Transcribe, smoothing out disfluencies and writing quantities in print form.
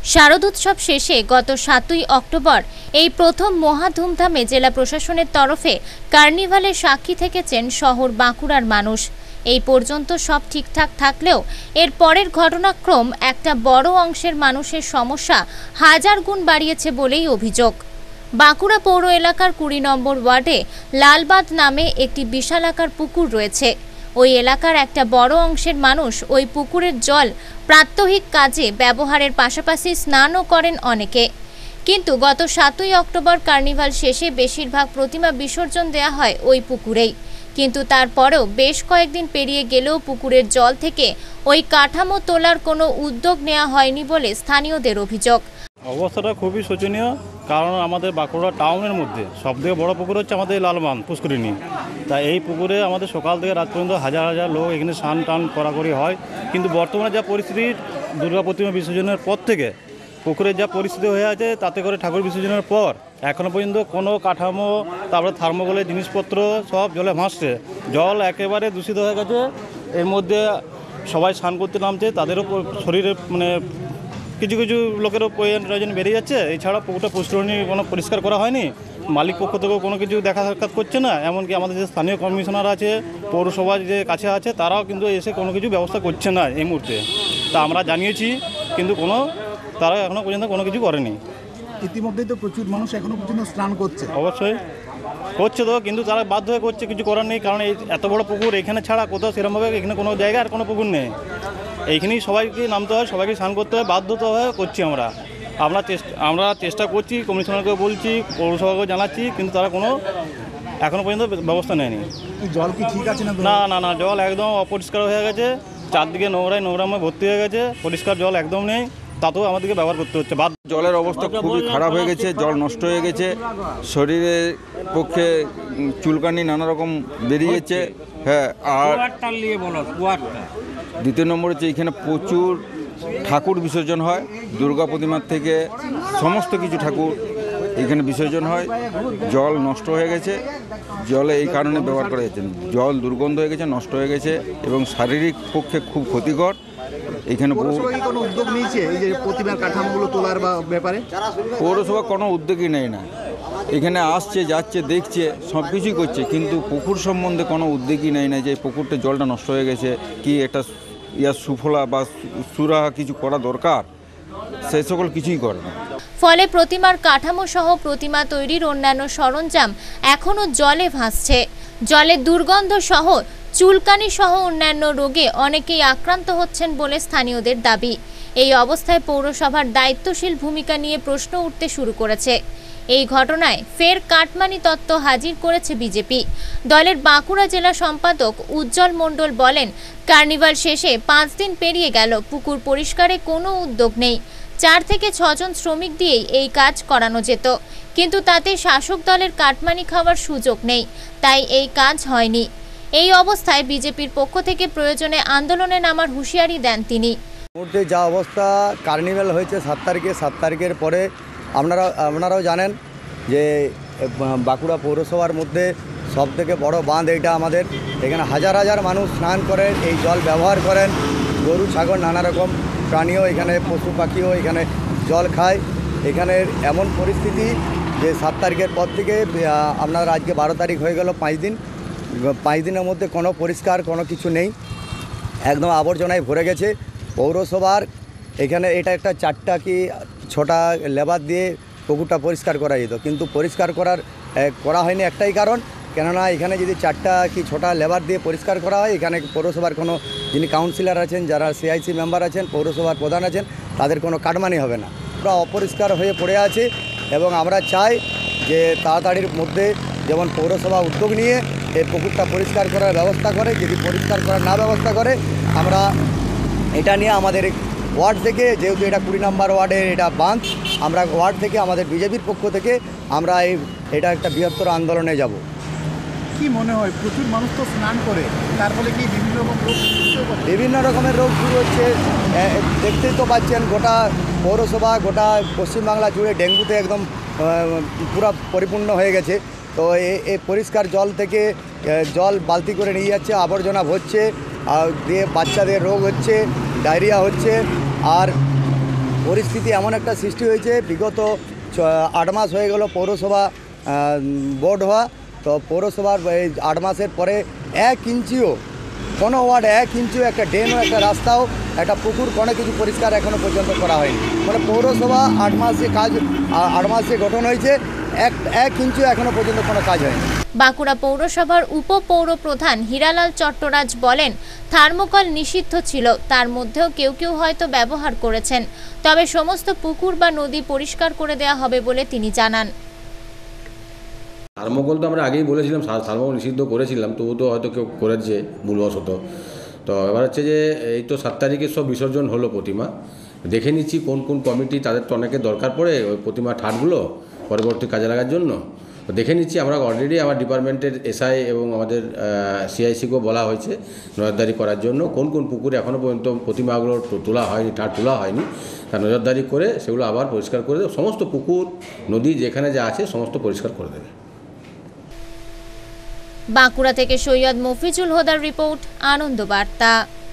শারদোৎসব শেষে গত ৭ই অক্টোবর এই প্রথম মহা ধুমধামে জেলা প্রশাসনের তরফে কার্নিভালের সাক্ষী থেকেছেন শহর বাঁকুড়ার মানুষ। এই পর্যন্ত সব ঠিকঠাক থাকলেও এর পরের ঘটনাক্রম একটা বড় অংশের মানুষের সমস্যা হাজার গুণ বাড়িয়েছে বলেই অভিযোগ। বাঁকুড়া পৌর এলাকার ২০ নম্বর ওয়ার্ডে লালবাঁধ নামে একটি বিশালাকার পুকুর রয়েছে। ওই এলাকার একটা বড় অংশের মানুষ ওই পুকুরের জল প্রাত্যহিক কাজে ব্যবহারের পাশাপাশি স্নানও করেন অনেকে। কিন্তু গত ৭ই অক্টোবর কার্নিভাল শেষে বেশিরভাগ প্রতিমা বিসর্জন দেওয়া হয় ওই পুকুরেই। কিন্তু তারপরেও বেশ কয়েকদিন পেরিয়ে গেলেও পুকুরের জল থেকে ওই কাঠামো তোলার কোনো উদ্যোগ নেওয়া হয়নি বলে স্থানীয়দের অভিযোগ। অবস্থাটা খুবই শোচনীয়, কারণ আমাদের বাঁকুড়া টাউনের মধ্যে সবথেকে বড় পুকুর হচ্ছে আমাদের লালবাঁধ পুষ্করিণী। তাই এই পুকুরে আমাদের সকাল থেকে রাত পর্যন্ত হাজার হাজার লোক এখানে স্নান টান করাকরি হয়। কিন্তু বর্তমানে যা পরিস্থিতি, দুর্গা প্রতিমা বিসর্জনের পর থেকে পুকুরের যা পরিস্থিতি হয়ে আছে, তাতে করে ঠাকুর বিসর্জনের পর এখনও পর্যন্ত কোনো কাঠামো, তারপরে থার্মোকলের জিনিসপত্র সব জলে ভাসছে। জল একেবারে দূষিত হয়ে গেছে। এর মধ্যে সবাই স্নান করতে নামছে, তাদেরও শরীরে কিছু কিছু লোকেরও প্রয়োজন বেড়ে যাচ্ছে। এছাড়া পুকুরটা পুষ্করিণী কোনো পরিষ্কার করা হয়নি, মালিক পক্ষ থেকেও কোনো কিছু দেখা সাক্ষাৎ করছে না। এমনকি আমাদের যে স্থানীয় কমিশনার আছে, পৌরসভার যে কাছে আছে, তারাও কিন্তু এসে কোনো কিছু ব্যবস্থা করছে না এই মুহূর্তে। তা আমরা জানিয়েছি, কিন্তু তারা এখনও পর্যন্ত কোনো কিছু করেনি। ইতিমধ্যেই তো প্রচুর মানুষ এখনও পর্যন্ত স্নান করছে। অবশ্যই করছে তো, কিন্তু তারা বাধ্য হয়ে করছে, কিছু করার নেই। কারণ এই এত বড় পুকুর, এখানে ছাড়া কোথাও সেরকমভাবে এখানে কোনো জায়গায় আর কোনো পুকুর নেই। এইখানেই সবাইকে নামতে হয়, সবাইকে স্নান করতে হয়, বাধ্যতা হয়ে করছি আমরা চেষ্টা করছি, কমিশনারকে বলছি, পৌরসভাকেও জানাচ্ছি, কিন্তু তারা কোনো এখনও পর্যন্ত ব্যবস্থা নেয়নি। জল কি ঠিক আছে? না, জল একদম অপরিষ্কার হয়ে গেছে। চারদিকে নোংরাময় ভর্তি হয়ে গেছে, পরিষ্কার জল একদম নেই। তাতেও আমাদেরকে ব্যবহার করতে হচ্ছে। জলের অবস্থা খুবই খারাপ হয়ে গেছে, জল নষ্ট হয়ে গেছে, শরীরের পক্ষে চুলকানি নানা রকম বেরিয়েছে। হ্যাঁ, আর দ্বিতীয় নম্বর হচ্ছে এখানে প্রচুর ঠাকুর বিসর্জন হয়। দুর্গা প্রতিমার থেকে সমস্ত কিছু ঠাকুর এখানে বিসর্জন হয়। জল নষ্ট হয়ে গেছে, জলে এই কারণে ব্যবহার করা যাচ্ছে না। জল দুর্গন্ধ হয়ে গেছে, নষ্ট হয়ে গেছে এবং শারীরিক পক্ষে খুব ক্ষতিকর। এখানে কোনো উদ্যোগ নিয়েছে এই যে প্রতিমার কাঠামোগুলো তোলার ব্যাপারে? পৌরসভা কোনো উদ্যোগই নেয় না। এখানে আসছে, যাচ্ছে, দেখছে, সব কিছুই করছে, কিন্তু পুকুর সম্বন্ধে কোনো উদ্যোগই নেয় না যে পুকুরটা জলটা নষ্ট হয়ে গেছে, কি একটা সুফলা বা সুরাহা কিছু করা দরকার, সেই সকল কিছুই করে না। ফলে প্রতিমার কাঠামো সহ প্রতিমা তৈরির অন্যান্য সরঞ্জাম এখনও জলে ভাসছে। জলে দুর্গন্ধ সহ চুলকানি সহ অন্যান্য রোগে অনেকেই আক্রান্ত হচ্ছেন বলে স্থানীয়দের দাবি। এই অবস্থায় পৌরসভার দায়িত্বশীল ভূমিকা নিয়ে প্রশ্ন উঠতে শুরু করেছে। এই ঘটনায় ফের কাটমানি তত্ত্ব হাজির করেছে বিজেপি। দলের বাঁকুড়া জেলা সম্পাদক উজ্জ্বল মণ্ডল বলেন, কার্নিভাল শেষে 5 দিন পেরিয়ে গেল, পুকুর পরিষ্কারে কোনো উদ্যোগ নেই। 4 থেকে 6 জন শ্রমিক দিয়েই এই কাজ করানো যেত, কিন্তু তাতে শাসক দলের কাটমানি খাওয়ার সুযোগ নেই, তাই এই কাজ হয়নি। এই অবস্থায় বিজেপির পক্ষ থেকে প্রয়োজনে আন্দোলনে নামার হুঁশিয়ারি দেন তিনি। মুহূর্তে যা অবস্থা, কার্নিভাল হয়েছে 7 তারিখে, 7 তারিখের পরে আপনারাও জানেন যে বাঁকুড়া পৌরসভার মধ্যে সবথেকে বড় বাঁধ এইটা আমাদের। এখানে হাজার হাজার মানুষ স্নান করেন, এই জল ব্যবহার করেন। গরু, ছাগল, নানা রকম প্রাণীও এখানে, পশু পাখিও এখানে জল খায়। এখানের এমন পরিস্থিতি যে 7 তারিখের পর থেকে আপনার আজকে 12 তারিখ হয়ে গেল, 5 দিন। 5 দিনের মধ্যে কোনো পরিষ্কার কোনো কিছু নেই, একদম আবর্জনায় ভরে গেছে। পৌরসভার এখানে এটা একটা 4টা কি 6টা লেবার দিয়ে পুকুরটা পরিষ্কার করা যেত, কিন্তু পরিষ্কার করা হয়নি একটাই কারণ, কেননা এখানে যদি 4টা কি 6টা লেবার দিয়ে পরিষ্কার করা হয়, এখানে পৌরসভার কোনো যিনি কাউন্সিলর আছেন, যারা সিআইসি মেম্বার আছেন, পৌরসভার প্রধান আছেন, তাদের কোনো কাটমানি হবে না। আমরা অপরিষ্কার হয়ে পড়ে আছি এবং আমরা চাই যে তাড়াতাড়ির মধ্যে যেমন পৌরসভা উদ্যোগ নিয়ে এই পুকুরটা পরিষ্কার করার ব্যবস্থা করে। যদি পরিষ্কার করার না ব্যবস্থা করে, আমরা এটা নিয়ে আমাদের ওয়ার্ড থেকে, যেহেতু এটা 20 নম্বর ওয়ার্ডের এটা বাঁধ, আমরা ওয়ার্ড থেকে আমাদের বিজেপির পক্ষ থেকে আমরা এটা একটা বৃহত্তর আন্দোলনে যাব। কি মনে হয়, প্রচুর মানুষ তো স্নান করে, তার ফলে কি বিভিন্ন রকমের রোগ শুরু হচ্ছে? দেখতেই তো পাচ্ছেন, গোটা পৌরসভা, গোটা পশ্চিমবাংলা জুড়ে ডেঙ্গুতে একদম পুরো পরিপূর্ণ হয়ে গেছে। তো এই পরিষ্কার জল থেকে জল বালতি করে নিয়ে যাচ্ছে, আবর্জনা ভরছে, দিয়ে বাচ্চাদের রোগ হচ্ছে, ডায়রিয়া হচ্ছে। আর পরিস্থিতি এমন একটা সৃষ্টি হয়েছে, বিগত 8 মাস হয়ে গেল পৌরসভা বোর্ড হওয়া, তো পৌরসভার এই 8 মাসের পরে 1 ইঞ্চিও কোনো ওয়ার্ডে 1 ইঞ্চিও একটা ড্রেনও, একটা রাস্তাও, একটা পুকুর, কোনো কিছু পরিষ্কার এখনও পর্যন্ত করা হয়নি। মানে পৌরসভা 8 মাস যে গঠন হয়েছে, 1 ইঞ্চিও এখনও পর্যন্ত কোনো কাজ হয়নি। বাঁকুড়া পৌরসভার উপপৌর প্রধান হীরালাল চট্টরাজ বলেন, থার্মোকল নিষিদ্ধ ছিল, তার মধ্যেও কেউ কেউ হয়তো ব্যবহার করেছেন, তবে সমস্ত পুকুর বা নদী পরিষ্কার করে দেওয়া হবে বলে তিনি জানান। থার্মোকল তো আমরা আগেই বলেছিলাম, থার্মোকল নিষিদ্ধ করেছিলাম, তবু তো হয়তো কেউ করেছে ভুলবশত। তো এবার হচ্ছে যে এই তো 7 তারিখে সব বিসর্জন হলো প্রতিমা, দেখে নিচ্ছি কোন কোন কমিটি, তাদের তো অনেকের দরকার পড়ে ওই প্রতিমা ঠাটগুলো পরবর্তী কাজে লাগার জন্য। তো দেখে নিচ্ছি, আমরা অলরেডি আমার ডিপার্টমেন্টের এসআই এবং আমাদের সিআইসিকেও বলা হয়েছে নজরদারি করার জন্য, কোন কোন পুকুরে এখনও পর্যন্ত প্রতিমাগুলো তোলা হয়নি, ঠাট তোলা হয়নি, তার নজরদারি করে সেগুলো আবার পরিষ্কার করে দেবে। সমস্ত পুকুর নদী যেখানে যা আছে সমস্ত পরিষ্কার করে দেবে। বাঁকুড়া থেকে সৈয়দ মফিজুল হুদার রিপোর্ট, আনন্দ বার্তা।